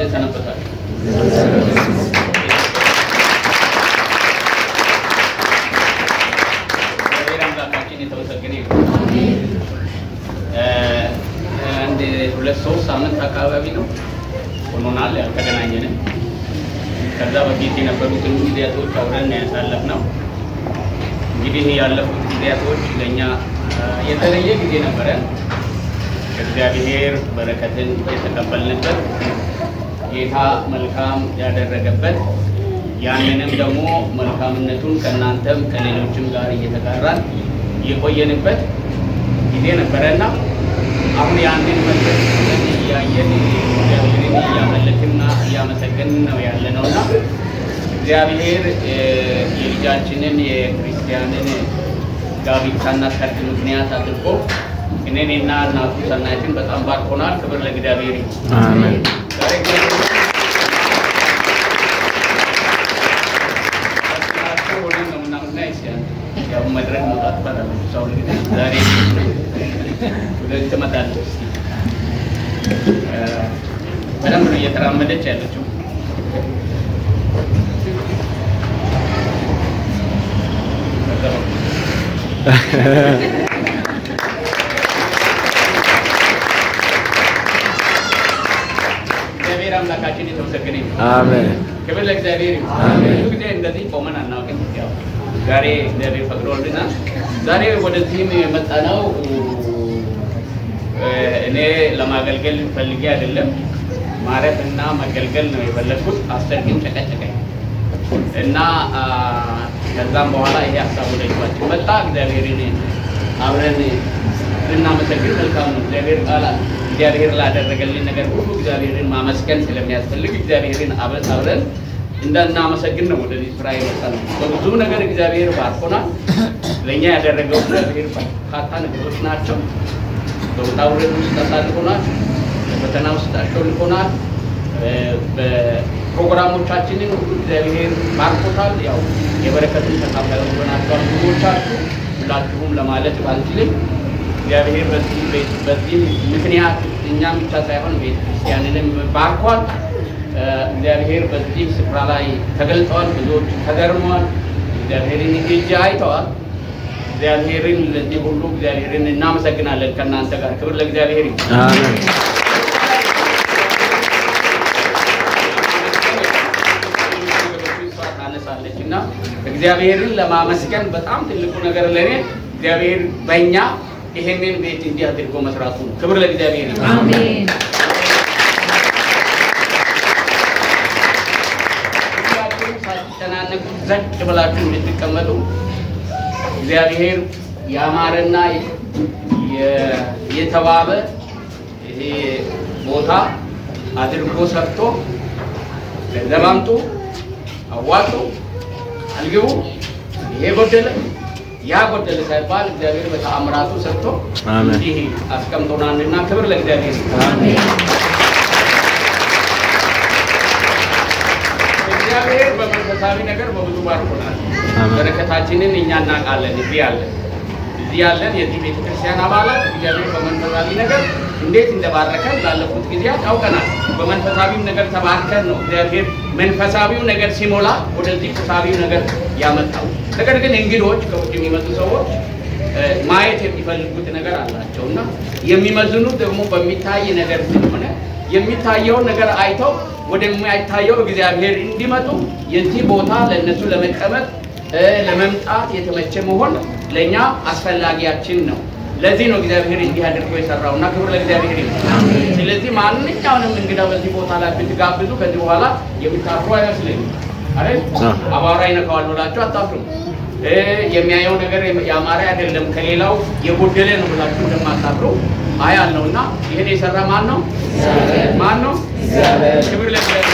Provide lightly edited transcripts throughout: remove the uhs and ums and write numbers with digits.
እንደ ሰነበታችሁ አንድ ሁለት ሶስት ሳምንት አካባቢ ነው ሆኖናል ያልተገናኘን ከዛ በፊት የነበሩትን ጊዜያቶች አብረን ያሳለፍነው እንግዲህ ያለፉት ጊዜያቶች ለኛ የተለየ ጊዜ ነበረ እግዚአብሔር በረከትን የተቀበልንበት ጌታ መልካም ያደረገበት ያንንም ደግሞ መልካምነቱን ከናንተም ከሌሎችም ጋር እየተጋራን የቆየንበት ጊዜ ነበርና አሁን ያንን መጥተን ያየን እግዚአብሔርን ያመለክና ያመሰገንን ነው ያለነውና እግዚአብሔር የልጃችንን የክርስቲያንን ጋብቻና ሰርግ ምክንያት አድርጎ እኔና እናቱ ሰናይትን በጣም ባርኮናል ክብር ለእግዚአብሔር አሜን ያው መድረክ መውጣት ባላለ ሰው እንግዲህ ዛሬ ወደ ተመጣጣኝ በደንብ ነው እየተራመደች ያለችው እግዚአብሔር አምላካችን የተመሰገነ ይሁን አሜን ክብር ለእግዚአብሔር አሜን ጊዜ እንደዚህ ቆመን አናውቅም ያው ዛሬ እግዚአብሔር ፈቅዶልና ዛሬ ወደዚህም የመጣነው እኔ ለማገልገል ፈልጌ አይደለም ማረፍና ማገልገል ነው የፈለኩት አስተርግም ጨቀጨቀኝ እና ከዛም በኋላ ይሄ ሐሳብ ወደ ልባችን መጣ እግዚአብሔርን አብረን እናመሰግን መልካም ነው እግዚአብሔር ላደረገልን ነገር ሁሉ እግዚአብሔርን ማመስገን ስለሚያስፈልግ እግዚአብሔርን አብረን እንደናመሰግን ነው ወደዚህ ስራ የመጣነው በብዙ ነገር እግዚአብሔር ባርኮናል ለኛ ያደረገው እግዚአብሔር በርካታ ነገሮች ናቸው በውጣውረድ ውስጥ አሳልፎናል በፈተና ውስጥ አሾልኮናል በፕሮግራሞቻችንን ሁሉ እግዚአብሔር ባርኮታል ያው የበረከቱን ተካፋዮች ሆናችኋል ብዙዎቻችሁ ሁላችሁም ለማለት ባልችልም እግዚአብሔር በዚህ ምክንያት እኛም ብቻ ሳይሆን ቤተክርስቲያንንም ባርኳል እግዚአብሔር በዚህ ስፍራ ላይ ተገልጧል ብዙዎች ተገርመዋል እግዚአብሔርን እጅ አይተዋል እግዚአብሔርን ለዚህ ሁሉ እግዚአብሔርን እናመሰግናለን ከናንተ ጋር ክብር ለእግዚአብሔር ይሁን አሜን ታነሳለችና እግዚአብሔርን ለማመስገን በጣም ትልቁ ነገር ለኔ እግዚአብሔር በእኛ ይሄንን ቤት እንዲህ አድርጎ መስራቱ ክብር ለእግዚአብሔር ይሁን አሜን ተናነቁ ዘጭ ብላችሁ እንድትቀመጡ እግዚአብሔር ያማረና የተዋበ ይሄ ቦታ አድርጎ ሰርቶ ለዘማምጡ አዋጡ አልገው ይሄ ጎደለ ያ ጎደለ ሳይባል እግዚአብሔር በተአምራቱ ሰርቶ እንዲህ አስቀምጦናልና ክብር ለእግዚአብሔር አሜን እግዚአብሔር በመንፈሳዊ ነገር በብዙ ባርኮናል በረከታችንን እኛ እናቃለን እዚህ ያለን የዚህ ቤተክርስቲያን አባላት እግዚአብሔር በመንፈሳዊ ነገር እንዴት እንደባረከን ላለፉት ጊዜያት አውቀናል በመንፈሳዊው ነገር ተባርከን ነው እግዚአብሔር መንፈሳዊው ነገር ሲሞላ ወደዚህ ቁሳዊው ነገር ያመጣው ነገር ግን እንግዶች ከውጭ የሚመጡ ሰዎች ማየት የሚፈልጉት ነገር አላቸውና የሚመዝኑት ደግሞ በሚታይ ነገር ስለሆነ የሚታየው ነገር አይተው ወደማይታየው እግዚአብሔር እንዲመጡ የዚህ ቦታ ለነሱ ለመቀመጥ ለመምጣት የተመቸ መሆን ለኛ አስፈላጊያችን ነው ለዚህ ነው እግዚአብሔር እንዲህ አድርጎ የሰራውና ክብር ለእግዚአብሔር ይሁን አሜን ስለዚህ ማንኛውንም እንግዳ በዚህ ቦታ ላይ ብትጋብዙ ከዚህ በኋላ የምታፍሩ አይመስልም አይደል አባራ ይነካዋል ብላችሁ አታፍሩ የሚያየው ነገር ያማረ አይደለም ከሌላው የጎደለ ነው ብላችሁ እንደማታፍሩ አያለውና ይሄን የሰራ ማን ነው እግዚአብሔር ክብር ለእግዚአብሔር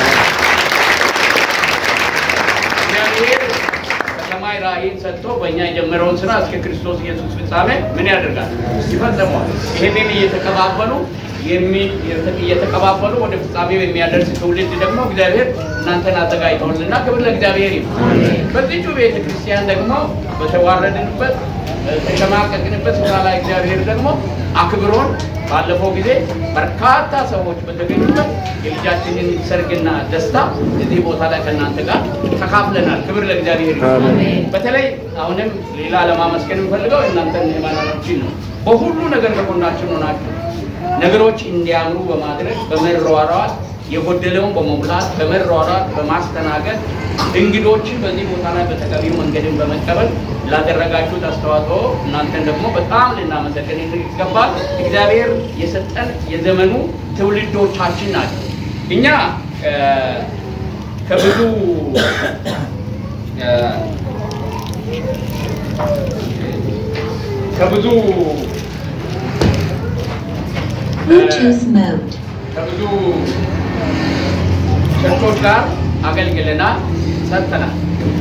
እግዚአብሔር ከሰማይ ራእይን ሰጥቶ በእኛ የጀመረውን ስራ እስከ ክርስቶስ ኢየሱስ ፍጻሜ ምን ያደርጋል ይፈጽማል ይሄንን እየተቀባበሉ የተቀባበሉ ወደ ፍጻሜው የሚያደርስ ትውልድ ደግሞ እግዚአብሔር እናንተን አዘጋጅቶልና ክብር ለእግዚአብሔር ይሁን። በዚሁ ቤተክርስቲያን ደግሞ በተዋረድንበት ተሸማቀቅንበት ስራ ላይ እግዚአብሔር ደግሞ አክብሮን ባለፈው ጊዜ በርካታ ሰዎች በተገኙበት የልጃችንን ሰርግና ደስታ እዚህ ቦታ ላይ ከእናንተ ጋር ተካፍለናል። ክብር ለእግዚአብሔር ይሁን። በተለይ አሁንም ሌላ ለማመስገን እንፈልገው እናንተን የማናችን ነው። በሁሉ ነገር ከጎናችን ሆናችሁ ነገሮች እንዲያምሩ በማድረግ በመሯሯጥ የጎደለውን በመሙላት በመሯሯጥ በማስተናገድ እንግዶችን በዚህ ቦታ ላይ በተገቢው መንገድን በመቀበል ላደረጋችሁት አስተዋጽኦ እናንተን ደግሞ በጣም ልናመሰግን ይገባል። እግዚአብሔር የሰጠን የዘመኑ ትውልዶቻችን ናቸው። እኛ ከብዙ ቸርቾች ጋር አገልግለናል፣ ሰርተናል።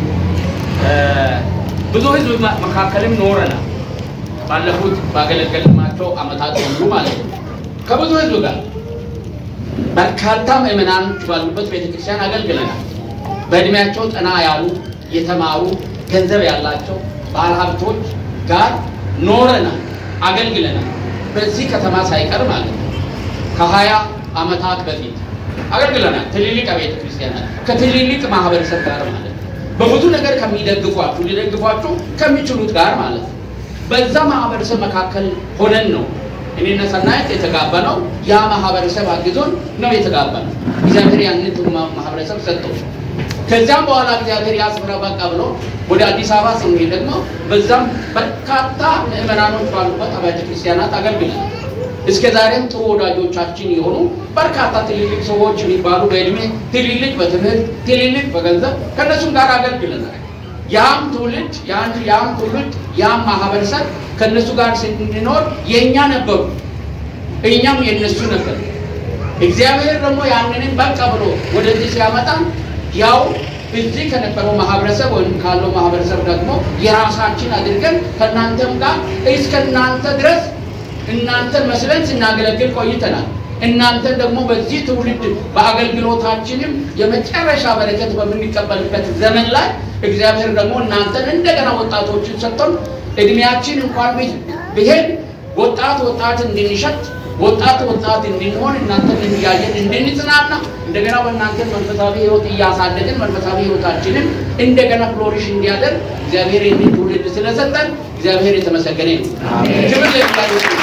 ብዙ ህዝብ መካከልም ኖረናል። ባለፉት ባገለገልናቸው አመታት ሁሉ ማለት ነው። ከብዙ ህዝብ ጋር በርካታ ምዕመናኖች ባሉበት ቤተክርስቲያን አገልግለናል። በእድሜያቸው ጠና ያሉ የተማሩ ገንዘብ ያላቸው ባለሀብቶች ጋር ኖረናል፣ አገልግለናል። በዚህ ከተማ ሳይቀር ማለት ነው ከ20 አመታት በፊት አገልግለናል። ትልልቅ ቤተክርስቲያናት ከትልልቅ ማህበረሰብ ጋር ማለት ነው። በብዙ ነገር ከሚደግፏችሁ ሊደግፏችሁ ከሚችሉት ጋር ማለት ነው። በዛ ማህበረሰብ መካከል ሆነን ነው እኔና ሰናይት የተጋባነው። ያ ማህበረሰብ አግዞን ነው የተጋባነው። እግዚአብሔር ያንን ማህበረሰብ ሰጥቶ ከዛም በኋላ እግዚአብሔር ያስፈራ በቃ ብሎ ወደ አዲስ አበባ ስንሄድ ደግሞ በዛም በርካታ ምዕመናኖች ባሉበት አብያተ ክርስቲያናት አገልግለናል። እስከ ዛሬም ጥሩ ወዳጆቻችን የሆኑ በርካታ ትልልቅ ሰዎች የሚባሉ በእድሜ ትልልቅ በትምህርት ትልልቅ በገንዘብ ከነሱም ጋር አገልግለናል። ያም ትውልድ ያም ማህበረሰብ ከነሱ ጋር ስንኖር የኛ ነበሩ፣ እኛም የነሱ ነበር። እግዚአብሔር ደግሞ ያንንም በቃ ብሎ ወደዚህ ሲያመጣ ያው እዚህ ከነበረው ማህበረሰብ ወይም ካለው ማህበረሰብ ደግሞ የራሳችን አድርገን ከናንተም ጋር እስከናንተ ድረስ እናንተን መስለን ስናገለግል ቆይተናል። እናንተን ደግሞ በዚህ ትውልድ በአገልግሎታችንም የመጨረሻ በረከት በምንቀበልበት ዘመን ላይ እግዚአብሔር ደግሞ እናንተን እንደገና ወጣቶችን ሰጥቶን እድሜያችን እንኳን ቢሄድ ወጣት እንድንሸት ወጣት እንድንሆን እናንተን እንያየን እንድንጽናና እንደገና በእናንተ መንፈሳዊ ህይወት እያሳደግን መንፈሳዊ ህይወታችንን እንደገና ፍሎሪሽ እንዲያደርግ እግዚአብሔር ይህንን ትውልድ ስለሰጠን እግዚአብሔር የተመሰገነ ይሁን። ክብር ለእግዚአብሔር ይሁን።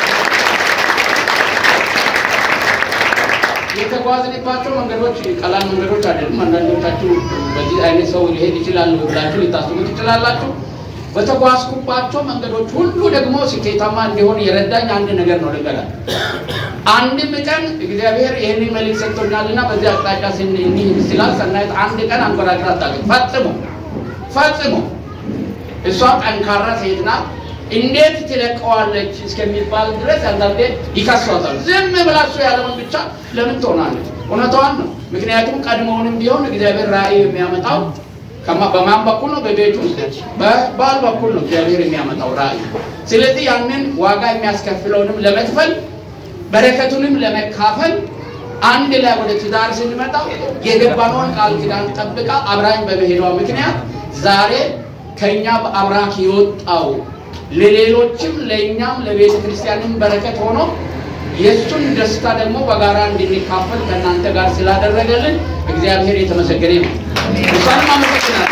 የተጓዝንባቸው መንገዶች ቀላል መንገዶች አይደሉም። አንዳንዶቻችሁ በዚህ አይነት ሰው ሊሄድ ይችላል ብላችሁ ልታስቡ ትችላላችሁ። በተጓዝኩባቸው መንገዶች ሁሉ ደግሞ ስኬታማ እንዲሆን የረዳኝ አንድ ነገር ነው ልንገራችሁ። አንድም ቀን እግዚአብሔር ይህንን መልእክት ሰጥቶኛልና በዚህ አቅጣጫ ስንሄድ ስላል ሰናይት አንድ ቀን አንጎራግራ አታውቅም። ፈጽሞ እሷ ጠንካራ ሴት ናት። እንዴት ትለቀዋለች እስከሚባል ድረስ አንዳንዴ ይከሷታል። ዝም ብላችሁ ያለውን ብቻ ለምን ትሆናለች? እውነቷን ነው። ምክንያቱም ቀድሞውንም ቢሆን እግዚአብሔር ራእይ የሚያመጣው በማን በኩል ነው? በቤቱ በባል በኩል ነው እግዚአብሔር የሚያመጣው ራእይ። ስለዚህ ያንን ዋጋ የሚያስከፍለውንም ለመክፈል በረከቱንም ለመካፈል አንድ ላይ ወደ ትዳር ስንመጣ የገባነውን ቃል ኪዳን ጠብቃ አብራኝ በመሄዷ ምክንያት ዛሬ ከኛ በአብራክ የወጣው ለሌሎችም ለኛም ለቤተ ክርስቲያንም በረከት ሆኖ የሱን ደስታ ደግሞ በጋራ እንድንካፈል ከናንተ ጋር ስላደረገልን እግዚአብሔር የተመሰገነ ይሁን። እሷንም አመሰግናለሁ።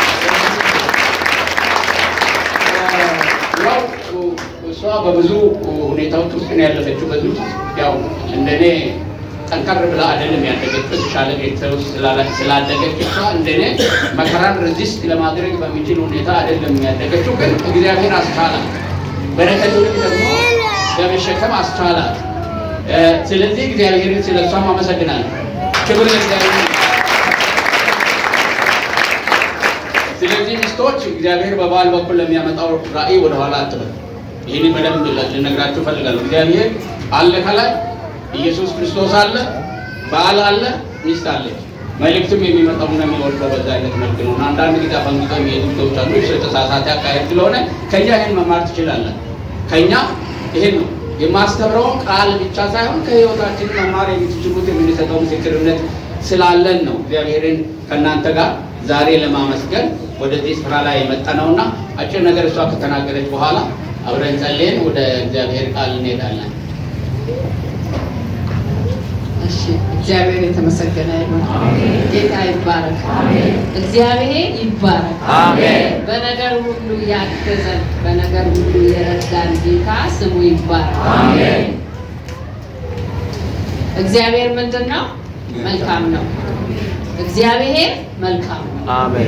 እሷ በብዙ ሁኔታዎች ውስጥ ነው ያለፈችው። በዚህ ያው እንደኔ ጠንካራ ብላ አይደለም ያደገችው። ተሻለ ቤተሰብ ውስጥ ስላደገች እሷ እንደኔ መከራን ሬዚስት ለማድረግ በሚችል ሁኔታ አይደለም ያደገችው። ግን እግዚአብሔር አስቻላት፣ በረከቱን ደግሞ ለመሸከም አስቻላት። ስለዚህ እግዚአብሔርን ስለሷም አመሰግናለሁ። ክብር ለእግዚአብሔር። ስለዚህ ሚስቶች እግዚአብሔር በባል በኩል ለሚያመጣው ራእይ ወደ ኋላ አትበሉ። ይህን በደንብ ልነግራችሁ ፈልጋለሁ። እግዚአብሔር አለ፣ ከላይ ኢየሱስ ክርስቶስ አለ፣ ባል አለ፣ ሚስት አለች። መልእክቱም የሚመጣውና የሚወርደው በዛ አይነት መልክ ነው። አንዳንድ ጊዜ ፈንግጠው የሚሄዱ ሰዎች አሉ። የተሳሳተ አካሄድ ስለሆነ ከኛ ይሄን መማር ትችላላችሁ። ከኛ ይሄን ነው የማስተምረው ቃል ብቻ ሳይሆን ከህይወታችን መማር የምትችሉት የምንሰጠው ምስክርነት ስላለን ነው እግዚአብሔርን ከናንተ ጋር ዛሬ ለማመስገን ወደዚህ ስፍራ ላይ የመጣነውና አጭር ነገር እሷ ከተናገረች በኋላ አብረን ጸልየን ወደ እግዚአብሔር ቃል እንሄዳለን። እሺ እግዚአብሔር የተመሰገነ ይሁን። ጌታ ይባረክ። እግዚአብሔር ይባረክ። በነገር ሁሉ ያገዘን በነገር ሁሉ የረዳን ጌታ ስሙ ይባረክ። እግዚአብሔር ምንድነው? መልካም ነው። እግዚአብሔር መልካም ነው።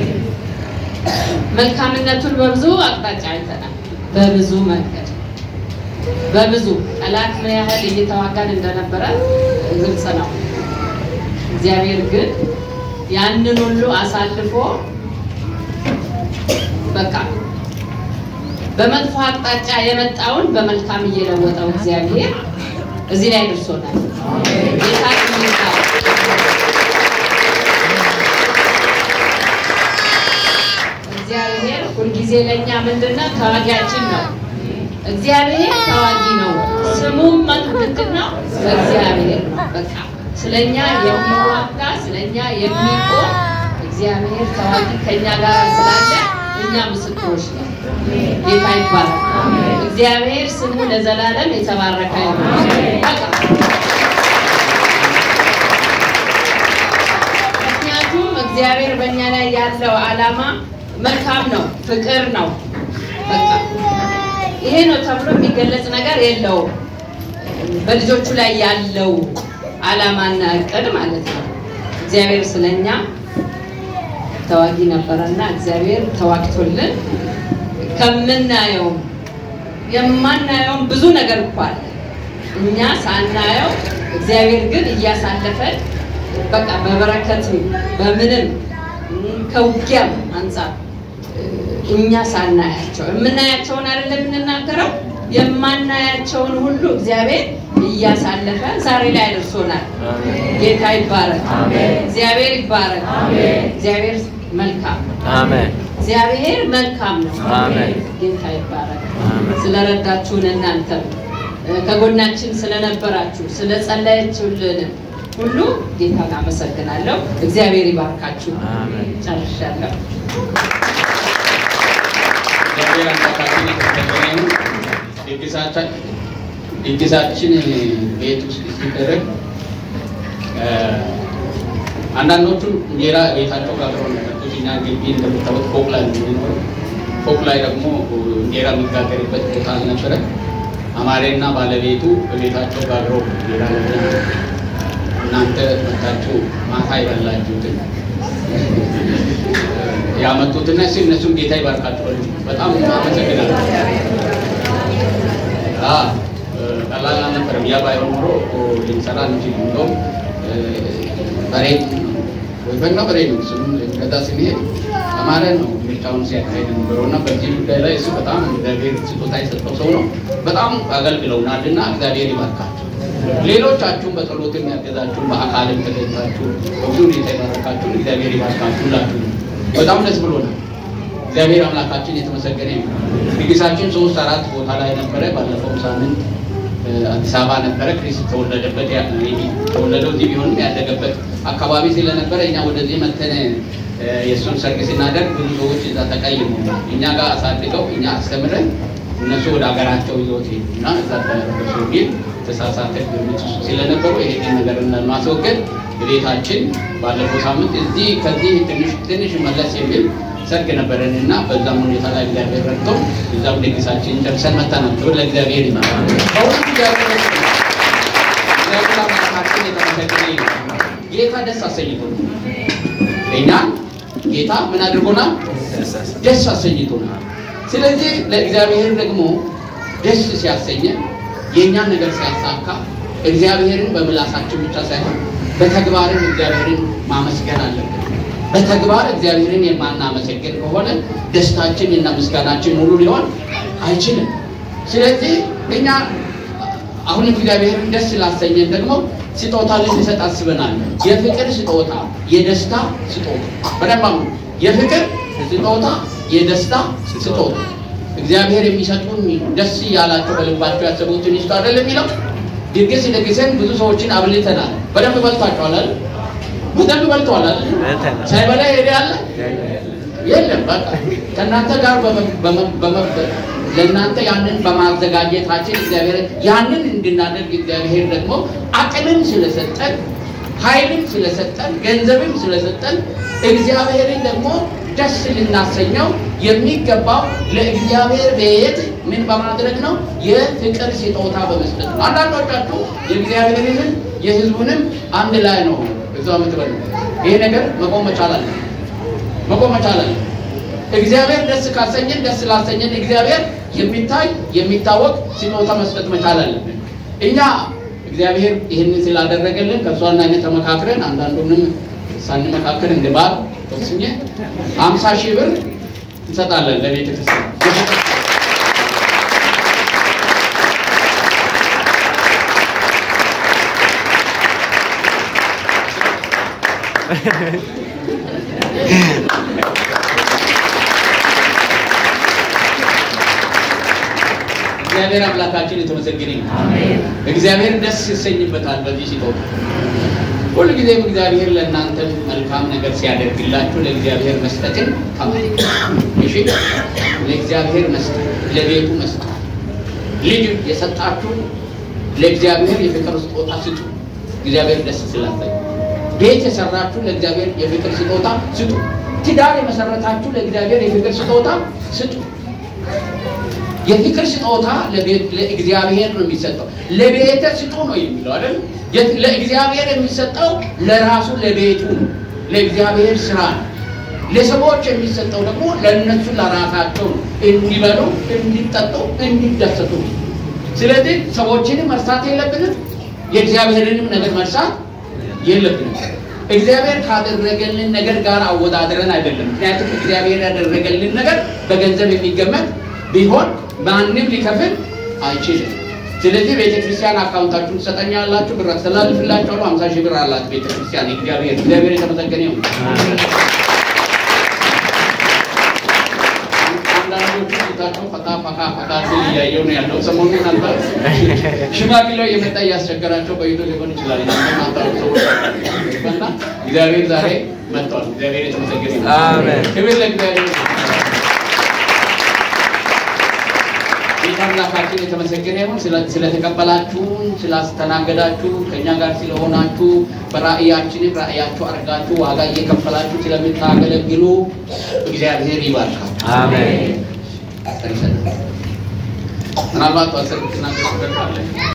መልካምነቱን በብዙ አቅጣጫ አይተናል። በብዙ መንገድ በብዙ ጠላት ምን ያህል እየተዋጋን እንደነበረ ግልጽ ነው። እግዚአብሔር ግን ያንን ሁሉ አሳልፎ በቃ በመጥፎ አቅጣጫ የመጣውን በመልካም እየለወጠው እግዚአብሔር እዚህ ላይ ደርሶናል። ጌታ ይመስገን። እግዚአብሔር ሁልጊዜ ለኛ ምንድነው? ተዋጊያችን ነው። እግዚአብሔር ተዋጊ ነው። ስሙም ምንድነው? እግዚአብሔር ነው። በቃ ስለኛ የሚዋጋ ስለኛ የሚቆም እግዚአብሔር ተዋጊ ከኛ ጋር ስላለ እኛ ምስክሮች ነን። ጌታ ይባረክ። እግዚአብሔር ስሙ ለዘላለም የተባረከ ይሁን። ምክንያቱም እግዚአብሔር በእኛ ላይ ያለው ዓላማ መልካም ነው፣ ፍቅር ነው። በቃ ይሄ ነው ተብሎ የሚገለጽ ነገር የለውም። በልጆቹ ላይ ያለው ዓላማና እቅድ ማለት ነው። እግዚአብሔር ስለኛ ተዋጊ ነበርና እግዚአብሔር ተዋግቶልን ከምናየው የማናየው ብዙ ነገር እንኳን እኛ ሳናየው እግዚአብሔር ግን እያሳለፈን በቃ በበረከት በምንም ከውጊያም አንፃር እኛ ሳናያቸው የምናያቸውን አይደለም እንናገረው የማናያቸውን ሁሉ እግዚአብሔር እያሳለፈ ዛሬ ላይ አድርሶናል። ጌታ ይባረክ። እግዚአብሔር ይባረክ። እግዚአብሔር መልካም አሜን። እግዚአብሔር መልካም ነው። አሜን። ጌታ ይባረክ። ስለረዳችሁን እናንተ ከጎናችን ስለነበራችሁ ስለጸለያችሁልን ሁሉ ጌታን አመሰግናለሁ። እግዚአብሔር ይባርካችሁ። አሜን። ጨርሻለሁ። እግዚአብሔር አምላካችን የተመሰገነ ድግሳችን ቤት ውስጥ ሲደረግ አንዳንዶቹ እንጀራ ቤታቸው ጋግረው እንደመጡት እኛ ግቢ እንደምታወቅ ፎቅ ላይ ነው። ፎቅ ላይ ደግሞ እንጀራ የሚጋገርበት ቦታ አልነበረ። አማሬና ባለቤቱ በቤታቸው ጋግረው እንጀራ ነበር። እናንተ መጣችሁ ማታ ይበላችሁትን ያመጡትና እነሱም ጌታ ይባርካቸው። በጣም አመሰግናለሁ። ቀላል አልነበረም። ያ ባይሆን ኖሮ ልንሰራ እንችል ነው። በሬ ወይ በሬ ነው ስሙ ከዛ ሲሄድ አማረ ነው ምርጫውን ሲያካሂድ ነበርና በዚህ ጉዳይ ላይ እሱ በጣም እግዚአብሔር ስጦታ የሰጠው ሰው ነው። በጣም አገልግለውናልና እግዚአብሔር ይባርካቸው። ሌሎቻችሁም በጸሎትም ያገዛችሁ በአካልም ተገኝታችሁ በብዙ የተባረካችሁ እግዚአብሔር ይባርካችሁ። ሁላችሁ በጣም ደስ ብሎናል። እግዚአብሔር አምላካችን የተመሰገነ ይሁን። ድግሳችን 3-4 ቦታ ላይ ነበረ። ባለፈው ሳምንት አዲስ አበባ ነበረ። ክርስቶስ ተወለደበት ተወለደው እዚህ ቢሆንም ያደገበት አካባቢ ስለነበረ እኛ ወደዚህ መተን የሱን ሰርግ ስናደርግ ብዙ ሰዎች እዛ ተቀይመው እኛ ጋር አሳድገው እኛ አስተምረን እነሱ ወደ ሀገራቸው ይዘውት ሄዱና እዛ ተረፈሱ ግን ተሳሳተ ግምት ስለነበሩ ይሄን ነገር ለማስወገድ ቤታችን ባለፈው ሳምንት እዚህ ከዚህ ትንሽ መለስ የሚል ሰርግ ነበረንና በዛም ሁኔታ ላይ እግዚአብሔር ረድቶ እዛው ድግሳችን ጨርሰን መጣናል። ለእግዚአብሔር ይመስገን። በሁሉ እግዚአብሔር ጌታ ደስ አሰኝቶናል። እኛ ጌታ ምን አድርጎናል? ደስ አሰኝቶናል። ስለዚህ ለእግዚአብሔር ደግሞ ደስ ሲያሰኘን የኛን ነገር ሲያሳካ እግዚአብሔርን በምላሳችን ብቻ ሳይሆን በተግባርም እግዚአብሔርን ማመስገን አለብን። በተግባር እግዚአብሔርን የማናመሰግን ከሆነ ደስታችን እና ምስጋናችን ሙሉ ሊሆን አይችልም። ስለዚህ እኛ አሁን እግዚአብሔርን ደስ ላሰኘን ደግሞ ስጦታ ልንሰጥ አስበናል። የፍቅር ስጦታ፣ የደስታ ስጦታ። በደንብ የፍቅር ስጦታ፣ የደስታ ስጦታ። እግዚአብሔር የሚሰጡን ደስ ያላቸው በልባቸው ያሰቡትን ይስጡ አይደለም የሚለው ድግስ ደግሰን ብዙ ሰዎችን አብልተናል በደንብ በልቷቸዋል አይደል በደንብ በልቷል አይደል ሳይበላ ሄዳለ የለም በቃ ከናንተ ጋር ለናንተ ያንን በማዘጋጀታችን እግዚአብሔር ያንን እንድናደርግ እግዚአብሔር ደግሞ አቅምን ስለሰጠን ኃይልን ስለሰጠን ገንዘብም ስለሰጠን እግዚአብሔርን ደግሞ ደስ ልናሰኘው የሚገባው ለእግዚአብሔር ቤት ምን በማድረግ ነው የፍቅር ስጦታ በመስጠት ነው አንዳንዶቻችሁ የእግዚአብሔርን የሕዝቡንም አንድ ላይ ነው እዛው የምትበሉ ይሄ ነገር መቆም መቻል አለ እግዚአብሔር ደስ ካሰኘን ደስ ላሰኘን እግዚአብሔር የሚታይ የሚታወቅ ስጦታ መስጠት መቻል አለብን እኛ እግዚአብሔር ይሄንን ስላደረገልን ከሷና እኛ ተመካክረን አንዳንዱንም ሳንመካከር እንደባል ወስኜ 50,000 ብር እንሰጣለን ለቤተ ክርስቲያን እግዚአብሔር አምላካችን የተመሰገነ ይሁን አሜን እግዚአብሔር ደስ ይሰኝበታል በዚህ ሲጦታ ሁሉ ጊዜም እግዚአብሔር ለእናንተ መልካም ነገር ሲያደርግላችሁ ለእግዚአብሔር መስጠትን ተማሩ እሺ ለእግዚአብሔር መስጠት ለቤቱ መስጠት ልጅ የሰጣችሁ ለእግዚአብሔር የፍቅር ስጦታ ስጡ እግዚአብሔር ደስ ስላሰኝ ቤት የሰራችሁ ለእግዚአብሔር የፍቅር ስጦታ ስጡ ትዳር የመሰረታችሁ ለእግዚአብሔር የፍቅር ስጦታ ስጡ የፍቅር ስጦታ ለእግዚአብሔር ነው የሚሰጠው ለቤተ ስጡ ነው የሚለው አይደል ለእግዚአብሔር የሚሰጠው ለራሱ ለቤቱ ለእግዚአብሔር ስራ ለሰዎች የሚሰጠው ደግሞ ለነሱ ለራሳቸው እንዲበሉ እንዲጠጡ እንዲደሰቱ ስለዚህ ሰዎችን መርሳት የለብንም የእግዚአብሔርንም ነገር መርሳት የለብንም እግዚአብሔር ካደረገልን ነገር ጋር አወዳድረን አይደለም ምክንያቱም እግዚአብሔር ያደረገልን ነገር በገንዘብ የሚገመት ቢሆን ማንንም ሊከፍል አይችልም ስለዚህ ቤተክርስቲያን አካውንታችሁን ተሰጠኛላችሁ ብር ተላልፍላችሁ 50,000 ብር አላት ቤተክርስቲያን እግዚአብሔር የተመሰገነ ይሁን አሜን አንዳንዶቹ ታቸው ፈታ ያየው ነው ያለው ሰሞኑን አልባ ሽማግሌው የመጣ ያስቸገራቸው በይቶ ሊሆን ይችላል እናንተው ሰዎች በእና እግዚአብሔር ዛሬ መጥቷል እግዚአብሔር የተመሰገነ ይሁን አሜን ክብር ለእግዚአብሔር አምላካችን የተመሰገነ ይሁን ስለተቀበላችሁ ስላስተናገዳችሁ ከኛ ጋር ስለሆናችሁ በራእያችን ራእያችሁ አርጋችሁ ዋጋ እየከፈላችሁ ስለምታገለግሉ እግዚአብሔር ይባርካችሁ አሜን ምናልባት አሰልጥና